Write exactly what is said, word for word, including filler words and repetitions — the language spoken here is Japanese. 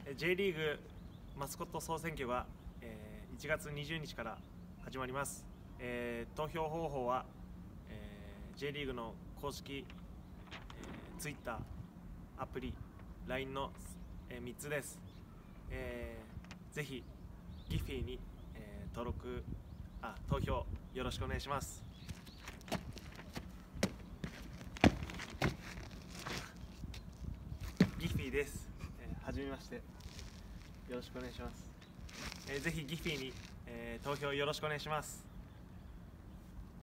J リーグマスコット総選挙がいちがつにじゅうにちから始まります。えー、投票方法は、えー、J リーグの公式、えー、Twitter、アプリ、ライン の、えー、みっつです。えー、ぜひ ギフィー に、えー、登録あ投票よろしくお願いします。ギフィーです。えー、はじめまして。よろしくお願いします。えー、ぜひ ギフィー に、えー、投票よろしくお願いします。